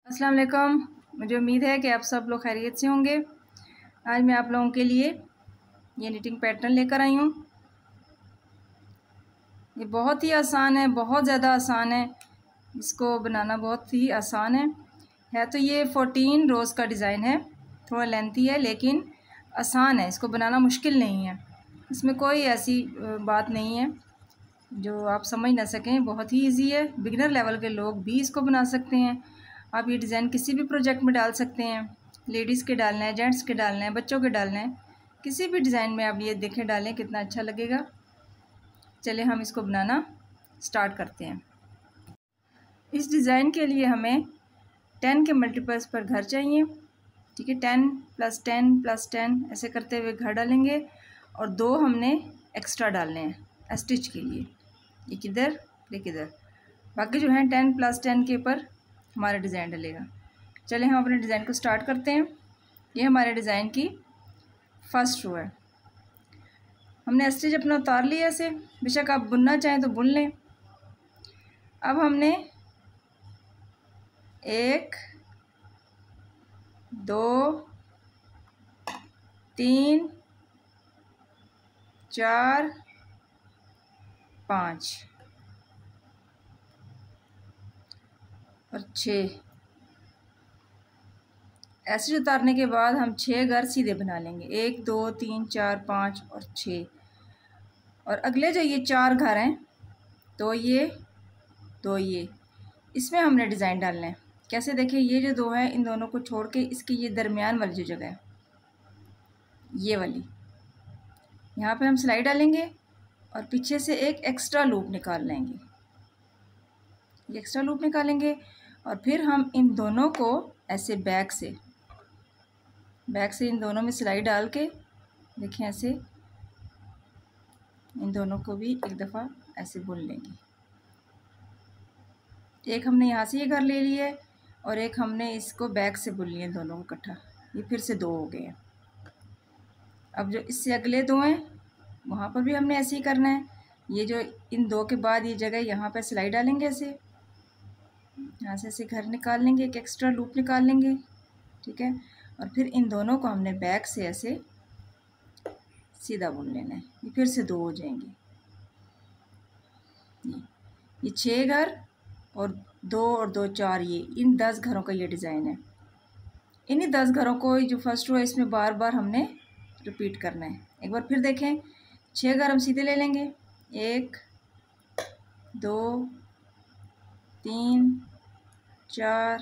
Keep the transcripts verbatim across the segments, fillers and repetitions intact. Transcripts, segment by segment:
अस्सलाम वालेकुम। मुझे उम्मीद है कि आप सब लोग खैरियत से होंगे। आज मैं आप लोगों के लिए ये निटिंग पैटर्न लेकर आई हूँ। ये बहुत ही आसान है, बहुत ज़्यादा आसान है। इसको बनाना बहुत ही आसान है है तो ये फोर्टीन रोज़ का डिज़ाइन है, थोड़ा लेंथी है लेकिन आसान है। इसको बनाना मुश्किल नहीं है, इसमें कोई ऐसी बात नहीं है जो आप समझ ना सकें। बहुत ही इजी है, बिगिनर लेवल के लोग भी इसको बना सकते हैं। आप ये डिज़ाइन किसी भी प्रोजेक्ट में डाल सकते हैं। लेडीज़ के डालना है, जेंट्स के डालना है, बच्चों के डालना है, किसी भी डिज़ाइन में आप ये देखें डालें कितना अच्छा लगेगा। चलिए हम इसको बनाना स्टार्ट करते हैं। इस डिज़ाइन के लिए हमें टेन के मल्टीपल्स पर घर चाहिए, ठीक है। Ten plus ten plus ten ऐसे करते हुए घर डालेंगे और दो हमने एक्स्ट्रा डालने हैं स्टिच के लिए, ये किधर ये किधर। बाकी जो है टेन प्लस टेन के ऊपर हमारा डिज़ाइन डलेगा। चलिए हम अपने डिज़ाइन को स्टार्ट करते हैं। ये हमारे डिज़ाइन की फर्स्ट रो है। हमने स्टिच अपना उतार लिया ऐसे, बेशक आप बुनना चाहें तो बुन लें। अब हमने एक दो तीन चार पाँच और छः ऐसे उतारने के बाद हम छः घर सीधे बना लेंगे। एक दो तीन चार पाँच और छः। और अगले जो ये चार घर हैं, तो ये दो ये, इसमें हमने डिज़ाइन डालना है। कैसे देखिए, ये जो दो हैं इन दोनों को छोड़ के इसकी ये दरमियान वाली जो जगह है, ये वाली, यहाँ पे हम सिलाई डालेंगे और पीछे से एक एक्स्ट्रा लूप निकाल लेंगे। ये एक्स्ट्रा लूप निकालेंगे और फिर हम इन दोनों को ऐसे बैक से बैक से इन दोनों में सिलाई डाल के देखें ऐसे इन दोनों को भी एक दफ़ा ऐसे बुन लेंगे। एक हमने यहाँ से ये घर ले लिया है और एक हमने इसको बैक से बुन लिया, दोनों को इकट्ठा। ये फिर से दो हो गए हैं। अब जो इससे अगले दो हैं वहाँ पर भी हमने ऐसे ही करना है। ये जो इन दो के बाद ये जगह, यहाँ पर सिलाई डालेंगे ऐसे, यहाँ से ऐसे घर निकाल लेंगे, एक एक्स्ट्रा लूप निकाल लेंगे, ठीक है। और फिर इन दोनों को हमने बैक से ऐसे सीधा बुन लेना है। ये फिर से दो हो जाएंगे। ये ये छः घर और दो और दो चार, ये इन दस घरों का ये डिज़ाइन है। इन्हीं दस घरों को जो फर्स्ट रो है इसमें बार बार हमने रिपीट करना है। एक बार फिर देखें, छः घर हम सीधे ले लेंगे। एक दो तीन चार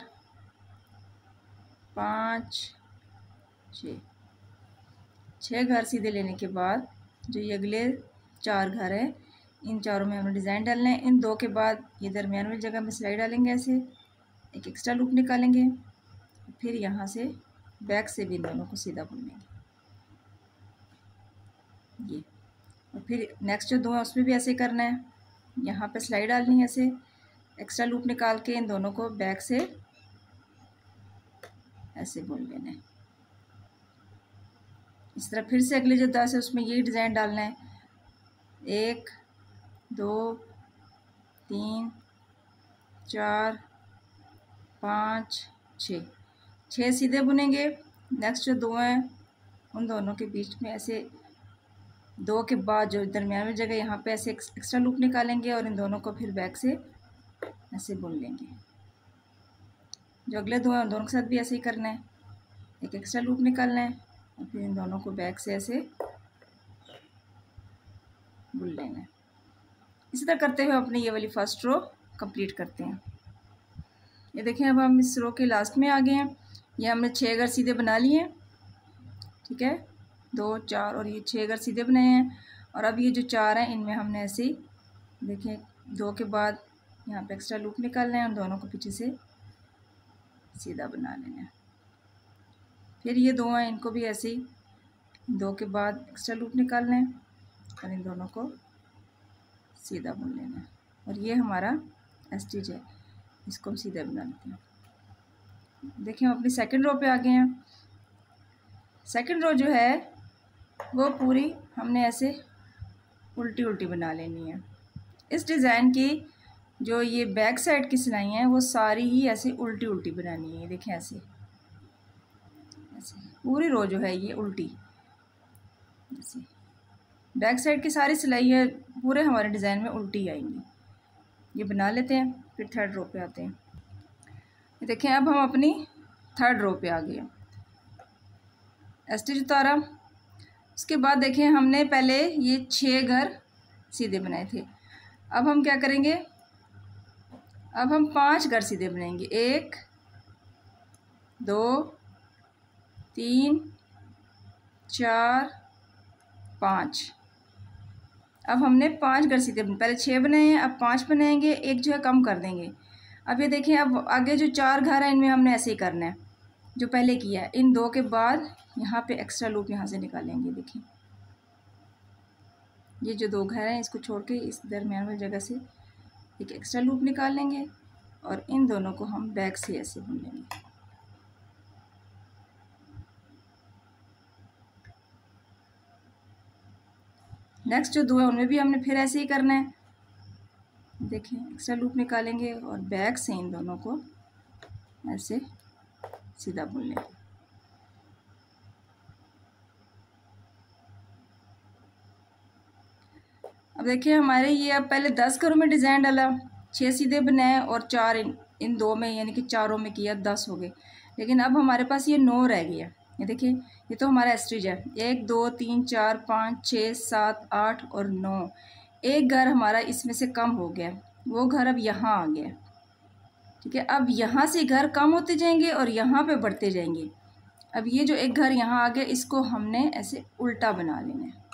पाँच छः। छः घर सीधे लेने के बाद जो ये अगले चार घर हैं, इन चारों में हमें डिज़ाइन डालना है। इन दो के बाद ये दरमियान वाली जगह में सिलाई डालेंगे ऐसे, एक एक्स्ट्रा लूप निकालेंगे, फिर यहाँ से बैक से भी इन दोनों को सीधा बुन लेंगे ये। और फिर नेक्स्ट जो दो है उसमें भी ऐसे करना है। यहाँ पे सिलाई डालनी है ऐसे, एक्स्ट्रा लूप निकाल के इन दोनों को बैक से ऐसे बुन लेना है। इस तरह फिर से अगले जो दस है उसमें यही डिज़ाइन डालना है। एक दो तीन चार पाँच छः, छः सीधे बुनेंगे। नेक्स्ट जो दो हैं उन दोनों के बीच में ऐसे, दो के बाद जो दरमियान में जगह यहाँ पे ऐसे एक्स्ट्रा लूप निकालेंगे और इन दोनों को फिर बैक से ऐसे बुन लेंगे। जो अगले दो हैं उन दोनों के साथ भी ऐसे ही करना है, एक एक्स्ट्रा लूप निकालना है और फिर इन दोनों को बैक से ऐसे बुन लेना है। इसी तरह करते हुए अपनी ये वाली फर्स्ट रो कंप्लीट करते हैं। ये देखें, अब हम इस रो के लास्ट में आ गए हैं। ये हमने छः घर सीधे बना लिए हैं, ठीक है। दो चार और ये छः घर सीधे बनाए हैं। और अब ये जो चार हैं इनमें हमने ऐसे ही देखें, दो के बाद यहाँ पे एक्स्ट्रा लूप निकालना है और दोनों को पीछे से सीधा बना लेना है। फिर ये दो हैं, इनको भी ऐसे ही दो के बाद एक्स्ट्रा लूप निकालना है और इन दोनों को सीधा बुन लेना है। और ये हमारा स्टिच है, इसको हम सीधा बना लेते हैं। देखिए हम अपनी सेकंड रो पे आ गए हैं। सेकंड रो जो है वो पूरी हमने ऐसे उल्टी उल्टी बना लेनी है। इस डिज़ाइन की जो ये बैक साइड की सिलाई हैं वो सारी ही ऐसे उल्टी उल्टी बनानी है। देखें ऐसे ऐसे पूरी रो जो है ये उल्टी, ऐसे बैक साइड की सारी सिलाई है पूरे हमारे डिज़ाइन में उल्टी आएंगी। ये बना लेते हैं, फिर थर्ड रो पे आते हैं। देखें अब हम अपनी थर्ड रो पे आ गए, स्टिच उतारा। उसके बाद देखें हमने पहले ये छः घर सीधे बनाए थे, अब हम क्या करेंगे, अब हम पांच घर सीधे बनाएंगे। एक दो तीन चार पाँच। अब हमने पांच घर सीधे, पहले छः बनाए हैं, अब पांच बनाएंगे, एक जो है कम कर देंगे। अब ये देखें अब आगे जो चार घर हैं इनमें हमने ऐसे ही करना है जो पहले किया है। इन दो के बाद यहाँ पे एक्स्ट्रा लूप यहाँ से निकालेंगे। देखिए ये जो दो घर हैं इसको छोड़ के इस दरमियान वाली जगह से एक एक्स्ट्रा लूप निकाल लेंगे और इन दोनों को हम बैक से ऐसे बुन लेंगे। नेक्स्ट जो दो है उनमें भी हमने फिर ऐसे ही करना है। देखें एक्स्ट्रा लूप निकालेंगे और बैक से इन दोनों को ऐसे सीधा बुन लेंगे। अब देखिए हमारे ये अब पहले दस घरों में डिज़ाइन डाला, छः सीधे बनाए और चार इन इन दो में यानी कि चारों में किया, दस हो गए। लेकिन अब हमारे पास ये नौ रह गया। ये देखिए ये तो हमारा स्टिच है, एक दो तीन चार पाँच छः सात आठ और नौ। एक घर हमारा इसमें से कम हो गया, वो घर अब यहाँ आ गया। ठीक है, अब यहाँ से घर कम होते जाएंगे और यहाँ पे बढ़ते जाएंगे। अब ये जो एक घर यहाँ आ गया इसको हमने ऐसे उल्टा बना लेना है।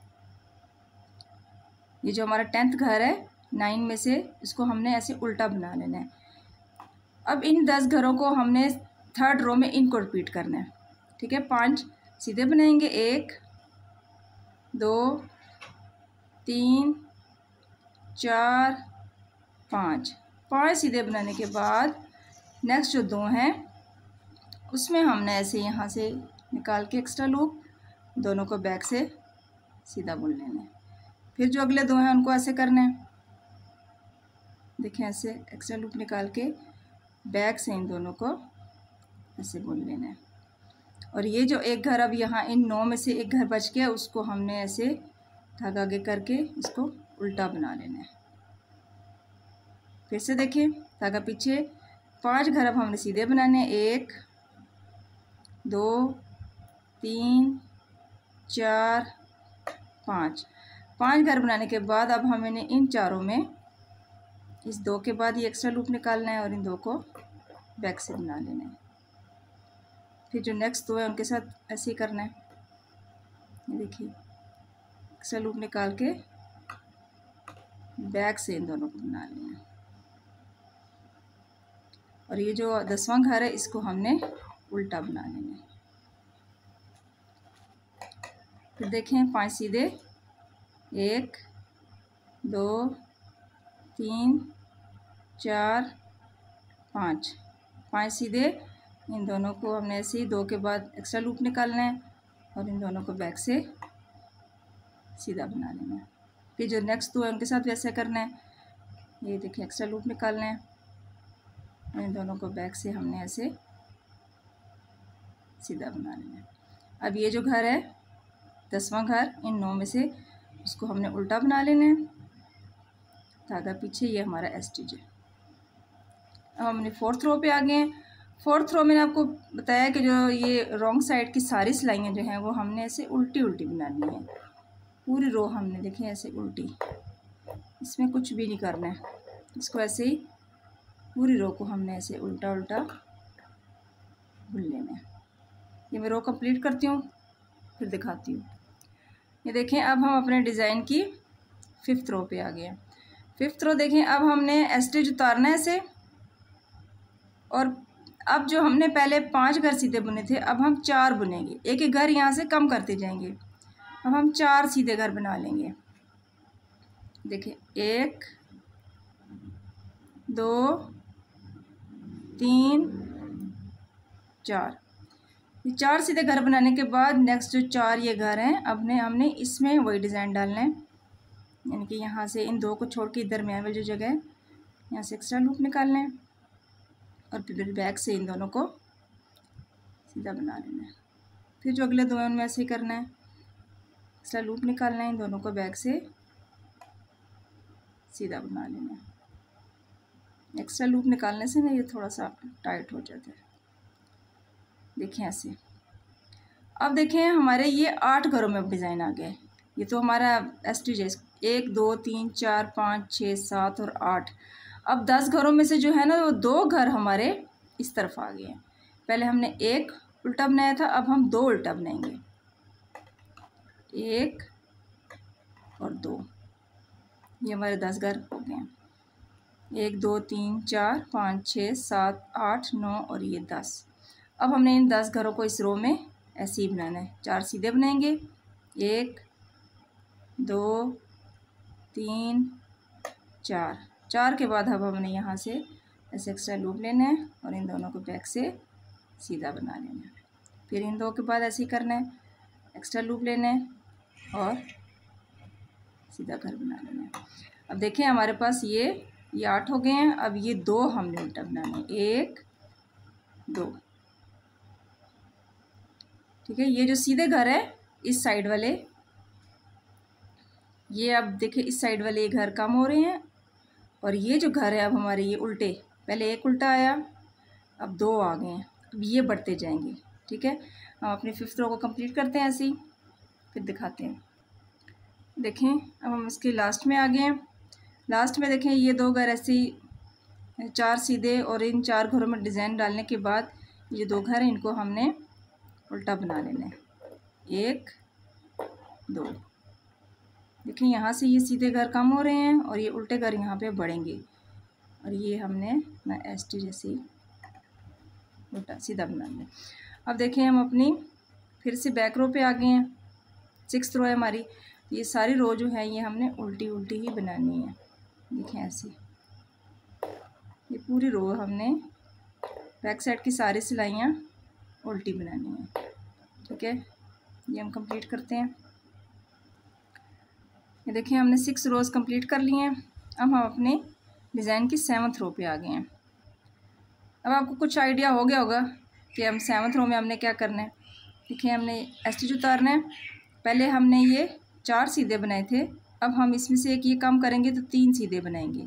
ये जो हमारा टेंथ घर है नाइन में से, इसको हमने ऐसे उल्टा बना लेना है। अब इन दस घरों को हमने थर्ड रो में इनको रिपीट करना है। ठीक है, पांच सीधे बनाएंगे, एक दो तीन चार पाँच। पाँच सीधे बनाने के बाद नेक्स्ट जो दो हैं उसमें हमने ऐसे यहाँ से निकाल के एक्स्ट्रा लूप दोनों को बैक से सीधा बुन लेना है। फिर जो अगले दो हैं उनको ऐसे करना है। देखें ऐसे एक्स्ट्रा लूप निकाल के बैक से इन दोनों को ऐसे बुन लेना है। और ये जो एक घर अब यहाँ इन नौ में से एक घर बच गया उसको हमने ऐसे धागा आगे करके इसको उल्टा बना लेना है। फिर से देखिए धागा पीछे, पांच घर अब हमने सीधे बनाने हैं, एक दो तीन चार पाँच। पांच घर बनाने के बाद अब हमें इन चारों में इस दो के बाद ये एक्स्ट्रा लूप निकालना है और इन दो को बैक से बना लेना है। फिर जो नेक्स्ट दो है उनके साथ ऐसे ही करना है। ये देखिए एक्स्ट्रा लूप निकाल के बैक से इन दोनों को बना लेना है। और ये जो दसवां घर है इसको हमने उल्टा बना लेना है। फिर देखें पांच सीधे, एक दो तीन चार पाँच। पाँच सीधे, इन दोनों को हमने ऐसे ही दो के बाद एक्स्ट्रा लूप निकालना है और इन दोनों को बैक से सीधा बना लेना है। फिर जो नेक्स्ट दो है उनके साथ वैसे करना है। ये देखिए एक्स्ट्रा लूप निकालना है और इन दोनों को बैक से हमने ऐसे सीधा बना लेना है। अब ये जो घर है दसवां घर इन नौ में से, उसको हमने उल्टा बना लेना है, धागा पीछे, ये हमारा स्टिच है। अब हमने फोर्थ रो पे आ गए हैं। फोर्थ रो में आपको बताया कि जो ये रॉन्ग साइड की सारी सिलाइयाँ जो हैं वो हमने ऐसे उल्टी उल्टी बनानी है। पूरी रो हमने देखें ऐसे उल्टी, इसमें कुछ भी नहीं करना है। इसको ऐसे ही पूरी रो को हमने ऐसे उल्टा उल्टा बुन लेना है। ये मैं रो कंप्लीट करती हूँ फिर दिखाती हूँ। ये देखें अब हम अपने डिज़ाइन की फिफ्थ रो पे आ गए हैं। फिफ्थ रो देखें अब हमने स्टिच उतारना है ऐसे, और अब जो हमने पहले पांच घर सीधे बुने थे अब हम चार बुनेंगे। एक एक घर यहाँ से कम करते जाएंगे। अब हम चार सीधे घर बना लेंगे। देखिए एक दो तीन चार। ये चार सीधे घर बनाने के बाद नेक्स्ट जो चार ये घर हैं अपने हमने इसमें वही डिज़ाइन डालना है। यानी कि यहाँ से इन दो को छोड़ के दरमियान में जो जगह है यहाँ से एक्स्ट्रा लूप निकाल लें और फिर बैक से इन दोनों को सीधा बना लेना है। फिर जो अगले दो हैं उनमें ऐसे ही करना है, एक्स्ट्रा लूप निकालना है, इन दोनों को बैक से सीधा बना लेना है। एक्स्ट्रा लूप निकालने से ना ये थोड़ा सा टाइट हो जाता है। देखिए ऐसे। अब देखें हमारे ये आठ घरों में डिज़ाइन आ गया है। ये तो हमारा एस्टिच है, एक दो तीन चार पाँच छः सात और आठ। अब दस घरों में से जो है ना वो दो घर हमारे इस तरफ आ गए हैं। पहले हमने एक उल्टा बनाया था, अब हम दो उल्टा बनाएंगे, एक और दो। ये हमारे दस घर हो गए हैं, एक दो तीन चार पाँच छः सात आठ नौ और ये दस। अब हमने इन दस घरों को इस रो में ऐसे ही बनाना है। चार सीधे बनाएंगे, एक दो तीन चार। चार के बाद अब हमने यहाँ से ऐसे एक्स्ट्रा लूप लेना है और इन दोनों को बैक से सीधा बना लेना है। फिर इन दो के बाद ऐसे ही करना है, एक्स्ट्रा लूप लेना है और सीधा घर बना लेना है। अब देखें हमारे पास ये ये आठ हो गए हैं। अब ये दो हमने उल्टा बनाना है, एक दो। ठीक है, ये जो सीधे घर है इस साइड वाले, ये अब देखिए इस साइड वाले ये घर कम हो रहे हैं और ये जो घर है अब हमारे ये उल्टे, पहले एक उल्टा आया अब दो आ गए हैं, अब ये बढ़ते जाएंगे। ठीक है, हम अपने फिफ्थ रो को कंप्लीट करते हैं ऐसे ही, फिर दिखाते हैं। देखें अब हम इसके लास्ट में आ गए हैं। लास्ट में देखें ये दो घर ऐसे ही चार सीधे और इन चार घरों में डिज़ाइन डालने के बाद ये दो घर हैं इनको हमने उल्टा बना लेना है, एक दो। देखिए यहाँ से ये सीधे घर कम हो रहे हैं और ये उल्टे घर यहाँ पे बढ़ेंगे और ये हमने ना एस टी जैसे उल्टा सीधा बना लिया। अब देखें हम अपनी फिर से बैक रो पे आ गए हैं, सिक्स रो है हमारी। ये सारी रो जो है ये हमने उल्टी उल्टी ही बनानी है। देखें ऐसे ये पूरी रो हमने बैक साइड की सारी सिलाइयाँ उल्टी बनानी है। ठीक है, ये हम कंप्लीट करते हैं। ये देखिए हमने सिक्स रोज़ कंप्लीट कर लिए हैं। अब हम अपने डिज़ाइन की सेवन्थ रो पे आ गए हैं। अब आपको कुछ आइडिया हो गया होगा कि हम सेवन्थ रो में हमने क्या करना है। देखिए हमने एस्टिच उतारना है। पहले हमने ये चार सीधे बनाए थे, अब हम इसमें से एक ये कम करेंगे तो तीन सीधे बनाएंगे,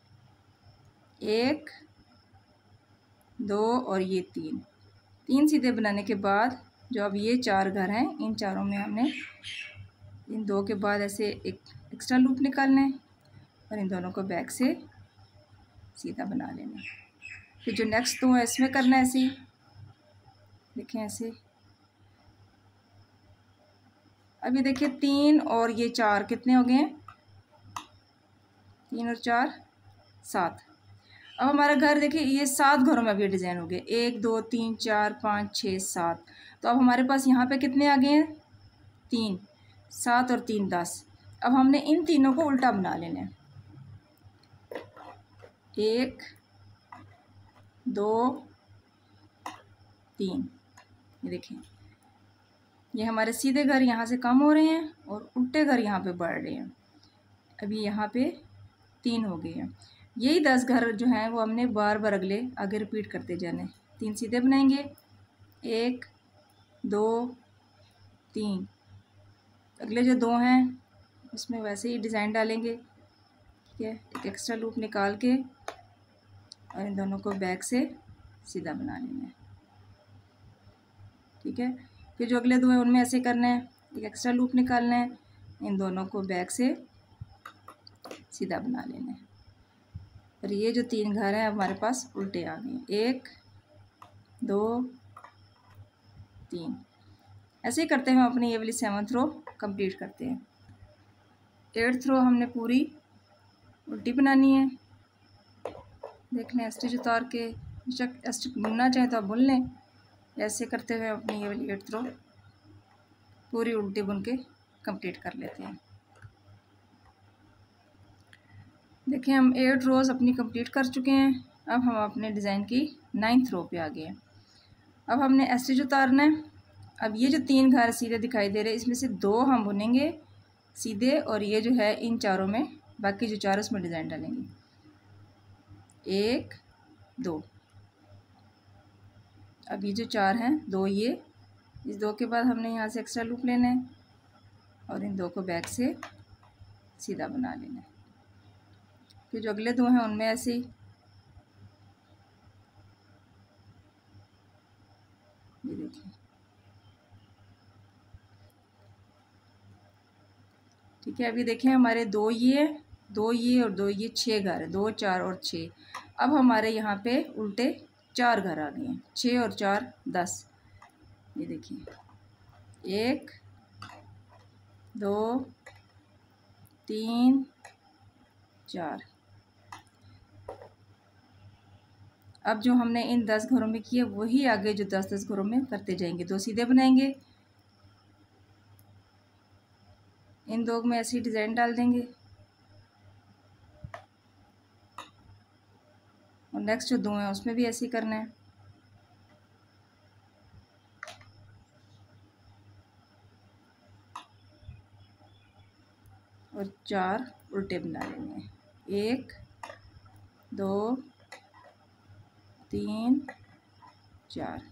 एक दो और ये तीन। तीन सीधे बनाने के बाद जो अब ये चार घर हैं इन चारों में हमने इन दो के बाद ऐसे एक एक्स्ट्रा लूप निकालना है और इन दोनों को बैक से सीधा बना लेना है। फिर जो नेक्स्ट दो है इसमें करना है ऐसे ही। देखें ऐसे। अभी देखिए तीन और ये चार कितने हो गए हैं, तीन और चार सात। अब हमारा घर देखिए ये सात घरों में अभी डिज़ाइन हो गए, एक दो तीन चार पाँच छः सात। तो अब हमारे पास यहाँ पे कितने आ गए हैं, तीन, सात और तीन दस। अब हमने इन तीनों को उल्टा बना लेना है, एक दो तीन। ये देखें ये हमारे सीधे घर यहाँ से कम हो रहे हैं और उल्टे घर यहाँ पे बढ़ रहे हैं। अभी यहाँ पे तीन हो गए हैं। यही दस घर जो हैं वो हमने बार बार अगले आगे रिपीट करते जाने। तीन सीधे बनाएंगे, एक दो तीन। अगले जो दो हैं उसमें वैसे ही डिज़ाइन डालेंगे। ठीक है, एक एक्स्ट्रा लूप निकाल के और इन दोनों को बैक से सीधा बना लेना है। ठीक है, फिर जो अगले दो हैं उनमें ऐसे करना है, एक एक्स्ट्रा लूप निकालना है, इन दोनों को बैक से सीधा बना लेना है। और ये जो तीन घर हैं हमारे पास उल्टे आ गए, एक दो तीन। ऐसे ही करते हैं हम अपनी ये वाली सेवन्थ रो कंप्लीट करते हैं। एट्थ रो हमने पूरी उल्टी बनानी है। देख लें स्टिच उतार के, स्टिच बुनना चाहें तो आप बुन लें। ऐसे करते हुए अपनी ये वाली एट्थ रो पूरी उल्टी बुन के कंप्लीट कर लेते हैं। देखिए हम एट रोज़ अपनी कंप्लीट कर चुके हैं। अब हम अपने डिज़ाइन की नाइन्थ रो पे आ गए हैं। अब हमने स्टिच उतारना है। अब ये जो तीन घर सीधे दिखाई दे रहे हैं इसमें से दो हम बुनेंगे सीधे और ये जो है इन चारों में बाकी जो चार उसमें डिज़ाइन डालेंगे। एक दो। अब ये जो चार हैं, दो ये, इस दो के बाद हमने यहाँ से एक्स्ट्रा लूप लेना है और इन दो को बैक से सीधा बना लेना है। फिर जो अगले दो हैं उनमें ऐसे ही, ये देखिए, ठीक है। अभी देखें हमारे दो ये, दो ये और दो ये, छः घर है, दो चार और छः। अब हमारे यहाँ पे उल्टे चार घर आ गए हैं, छः और चार दस। ये देखिए, एक दो तीन चार। अब जो हमने इन दस घरों में किए वही आगे जो दस दस घरों में करते जाएंगे। दो सीधे बनाएंगे, इन दो में ऐसी डिज़ाइन डाल देंगे और नेक्स्ट जो दो हैं उसमें भी ऐसे ही करना है। और चार उल्टे बना लेने हैं, एक दो तीन चार।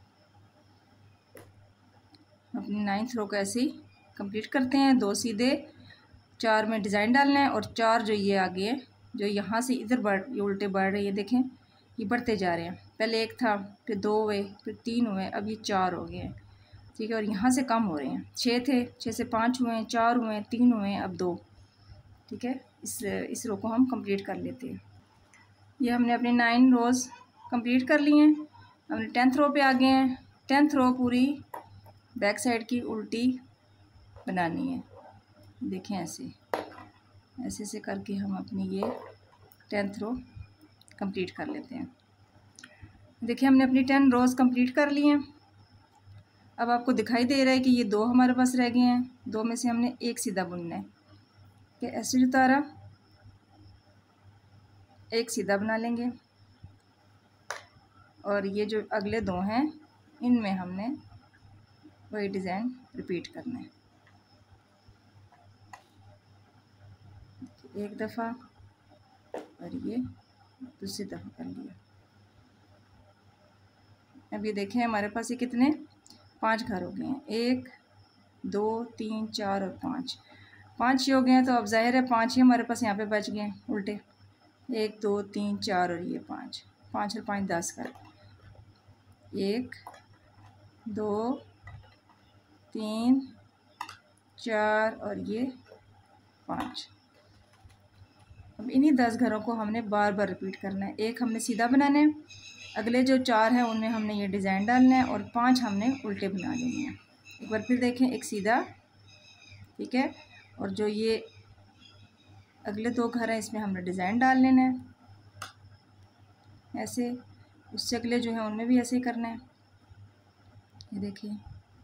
अपनी नाइन्थ रो को ऐसे ही कंप्लीट करते हैं। दो सीधे, चार में डिज़ाइन डालना है और चार जो ये आगे है, जो यहाँ से इधर बढ़, ये उल्टे बढ़ रहे हैं, देखें ये बढ़ते जा रहे हैं। पहले एक था, फिर दो हुए, फिर तीन हुए, अब ये चार हो गए हैं, ठीक है। और यहाँ से कम हो रहे हैं, छः थे, छः से पाँच हुए हैं, चार हुए हैं, तीन हुए हैं, अब दो, ठीक है। इस इस रो को हम कंप्लीट कर लेते हैं। ये हमने अपनी नाइन रोज़ कंप्लीट कर लिए हैं। हमने टेंथ रो पे आ गए हैं। टेंथ रो पूरी बैक साइड की उल्टी बनानी है। देखें ऐसे ऐसे से करके हम अपनी ये टेंथ रो कंप्लीट कर लेते हैं। देखिए हमने अपनी टेन रोज़ कंप्लीट कर ली हैं। अब आपको दिखाई दे रहा है कि ये दो हमारे पास रह गए हैं। दो में से हमने एक सीधा बुनना है, कि ऐसे उतारा, एक सीधा बना लेंगे और ये जो अगले दो हैं इनमें हमने वही डिज़ाइन रिपीट करना है। एक दफ़ा और ये दूसरी दफ़ा कर लिया। अब ये देखें हमारे पास ये कितने, पांच घर हो गए हैं। एक दो तीन चार और पाँच, पाँच ही हो गए हैं। तो अब जाहिर है पाँच ही हमारे पास यहाँ पे बच गए हैं उल्टे। एक दो तीन चार और ये पाँच, पाँच और पाँच दस कर, एक दो तीन चार और ये पाँच। अब इन्हीं दस घरों को हमने बार बार रिपीट करना है। एक हमने सीधा बनाना है, अगले जो चार हैं उनमें हमने ये डिज़ाइन डालना है और पांच हमने उल्टे बना लेने हैं। एक बार फिर देखें, एक सीधा, ठीक है, और जो ये अगले दो घर हैं इसमें हमने डिज़ाइन डाल लेना है ऐसे। उससे अगले जो हैं उनमें भी ऐसे ही करना है। ये देखिए,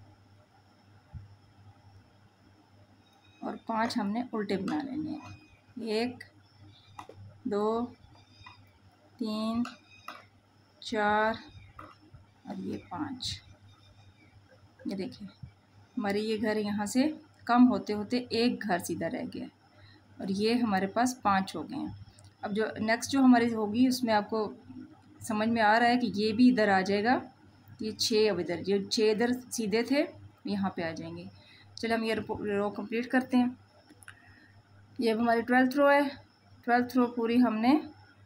और पांच हमने उल्टे बना लेने हैं। एक दो तीन चार और ये पाँच। ये देखिए हमारे ये घर यहाँ से कम होते होते एक घर सीधा रह गया और ये हमारे पास पाँच हो गए हैं। अब जो नेक्स्ट जो हमारी होगी उसमें आपको समझ में आ रहा है कि ये भी इधर आ जाएगा। ये छः, अब इधर जो छः इधर सीधे थे यहाँ पे आ जाएंगे। चलो हम ये रो कंप्लीट करते हैं। ये अब हमारी ट्वेल्थ रो है। ट्वेल्थ रो पूरी हमने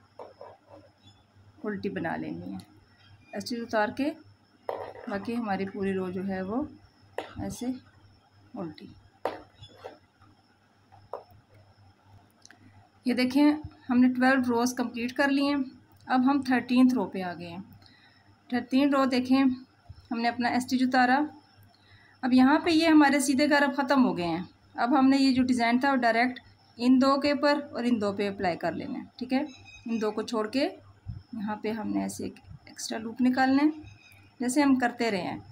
उल्टी बना लेनी है, ऐसे उतार के, बाकी हमारी पूरी रो जो है वो ऐसे उल्टी। ये देखें हमने ट्वेल्व रोज़ कंप्लीट कर लिए हैं। अब हम थर्टीन्थ रो पे आ गए हैं। थर्टीन रो देखें हमने अपना एस्टिच उतारा। अब यहाँ पे ये हमारे सीधे घर अब ख़त्म हो गए हैं। अब हमने ये जो डिज़ाइन था वो डायरेक्ट इन दो के ऊपर और इन दो पे अप्लाई कर लेना है, ठीक है। इन दो को छोड़ के यहाँ पे हमने ऐसे एक एक्स्ट्रा लूप निकालना है जैसे हम करते रहे हैं,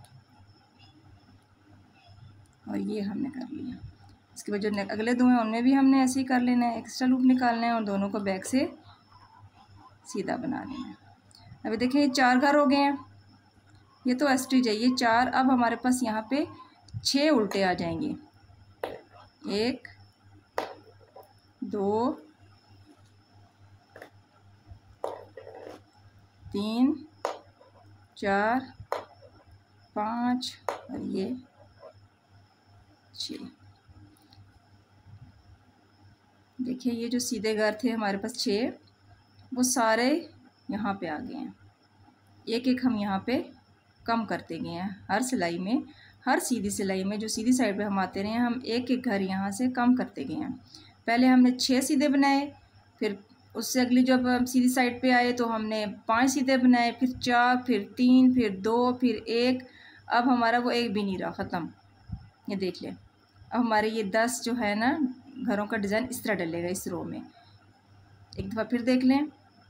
और ये हमने कर लिया। इसके बाद जो अगले दो हैं उनमें भी हमने ऐसे ही कर लेना है, एक्स्ट्रा लूप निकालना है और दोनों को बैक से सीधा बना लेना है। अभी देखिए ये चार घर हो गए हैं। ये तो एस्टिच है, ये चार। अब हमारे पास यहाँ पे छः उल्टे आ जाएंगे। एक दो तीन, चार, पाँच और ये छः। देखिए ये जो सीधे घर थे हमारे पास छः, वो सारे यहाँ पे आ गए हैं। एक एक हम यहाँ पे कम करते गए हैं। हर सिलाई में, हर सीधी सिलाई में जो सीधी साइड पे हम आते रहे हैं, हम एक एक घर यहाँ से कम करते गए हैं। पहले हमने छः सीधे बनाए, फिर उससे अगली जब हम सीधी साइड पे आए तो हमने पांच सीधे बनाए, फिर चार, फिर तीन, फिर दो, फिर एक। अब हमारा वो एक भी नहीं रहा, ख़त्म। ये देख लें, अब हमारे ये दस जो है ना घरों का डिज़ाइन इस तरह डलेगा इस रो में। एक दफ़ा फिर देख लें।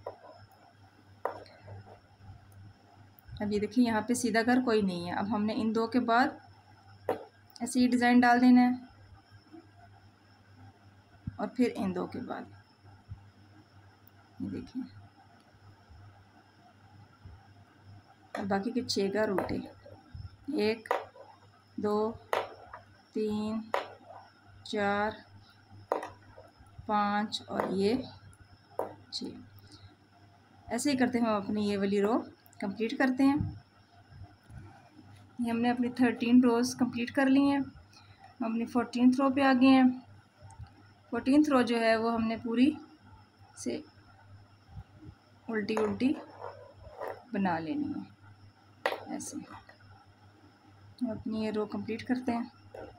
अब ये देखिए यहाँ पे सीधा घर कोई नहीं है। अब हमने इन दो के बाद ऐसे ही डिज़ाइन डाल देना है और फिर इन दो के बाद ये देखिए। और बाकी के छः घर उल्टे, एक, दो, तीन, चार, पाँच और ये छः। ऐसे ही करते हैं हम अपनी ये वाली रो कंप्लीट करते हैं। ये हमने अपनी थर्टीन रोज़ कंप्लीट कर ली हैं। हम अपनी फोर्टीन रो पे आ गए हैं। फोर्टीन रो जो है वो हमने पूरी से उल्टी उल्टी बना लेनी है ऐसे। अपनी ये रो कंप्लीट करते हैं।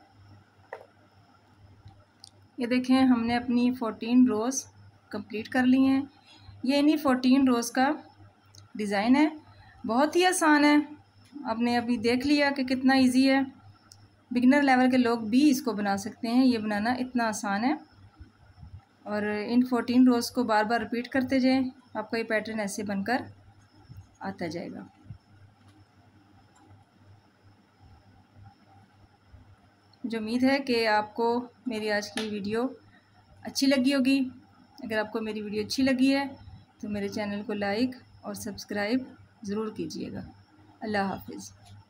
ये देखें हमने अपनी फोर्टीन रोज़ कंप्लीट कर ली हैं। ये इन्हीं फोर्टीन रोज़ का डिज़ाइन है। बहुत ही आसान है, आपने अभी देख लिया कि कितना इजी है। बिगिनर लेवल के लोग भी इसको बना सकते हैं। ये बनाना इतना आसान है। और इन फोर्टीन रोज़ को बार बार रिपीट करते जाएं, आपका ये पैटर्न ऐसे बनकर आता जाएगा। मुझे उम्मीद है कि आपको मेरी आज की वीडियो अच्छी लगी होगी। अगर आपको मेरी वीडियो अच्छी लगी है तो मेरे चैनल को लाइक और सब्सक्राइब ज़रूर कीजिएगा। अल्लाह हाफ़िज़।